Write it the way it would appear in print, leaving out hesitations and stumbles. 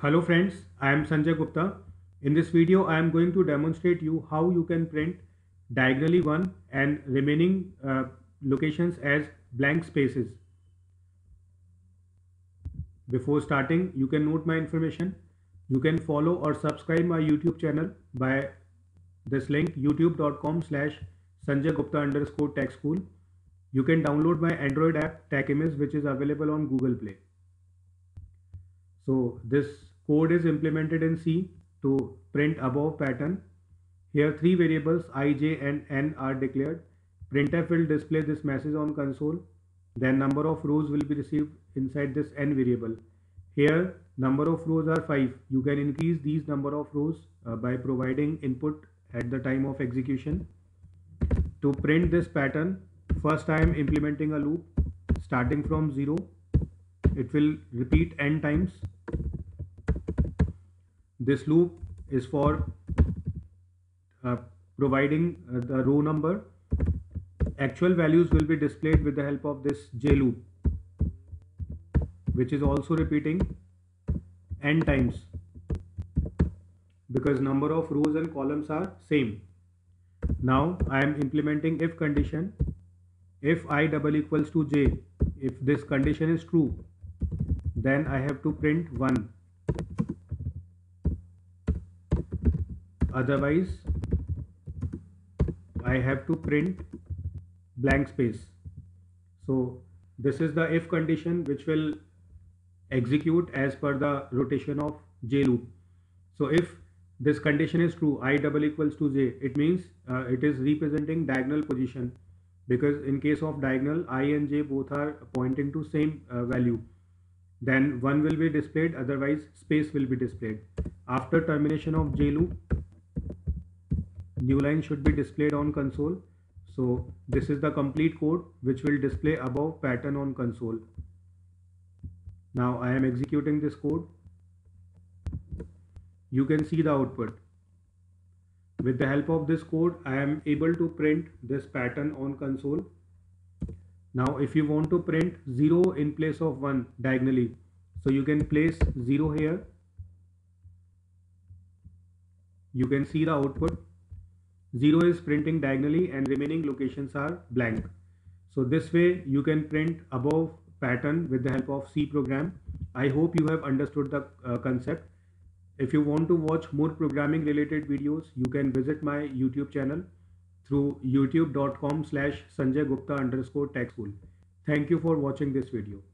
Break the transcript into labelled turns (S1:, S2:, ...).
S1: Hello friends, I am Sanjay Gupta. In this video, I am going to demonstrate you how you can print diagonally one and remaining locations as blank spaces. Before starting, you can note my information. You can follow or subscribe my YouTube channel by this link youtube.com/Sanjay Gupta _ Tech School. You can download my Android app TechImage, which is available on Google Play. So this code is implemented in C to print above pattern. Here three variables I, J and N are declared. Printf will display this message on console. Then number of rows will be received inside this N variable. Here number of rows are 5. You can increase these number of rows by providing input at the time of execution. To print this pattern, first I am implementing a loop starting from 0. It will repeat n times. This loop is for uh, providing the row number. Actual values will be displayed with the help of this J loop, which is also repeating n times because number of rows and columns are same. Now I am implementing if condition. If I double equals to j, if this condition is true, then I have to print 1. Otherwise, I have to print blank space. So this is the if condition which will execute as per the rotation of j loop. So if this condition is true, I double equals to j, it means it is representing diagonal position, because in case of diagonal I and j both are pointing to same value. Then 1 will be displayed, otherwise space will be displayed. After termination of j loop, new line should be displayed on console. So this is the complete code which will display above pattern on console. Now I am executing this code. You can see the output. With the help of this code, I am able to print this pattern on console. Now if you want to print 0 in place of 1 diagonally, so you can place 0 here. You can see the output. 0 is printing diagonally and remaining locations are blank. So this way you can print above pattern with the help of C program. I hope you have understood the concept. If you want to watch more programming related videos, you can visit my YouTube channel through youtube.com/Sanjay Gupta _ Tech School. Thank you for watching this video.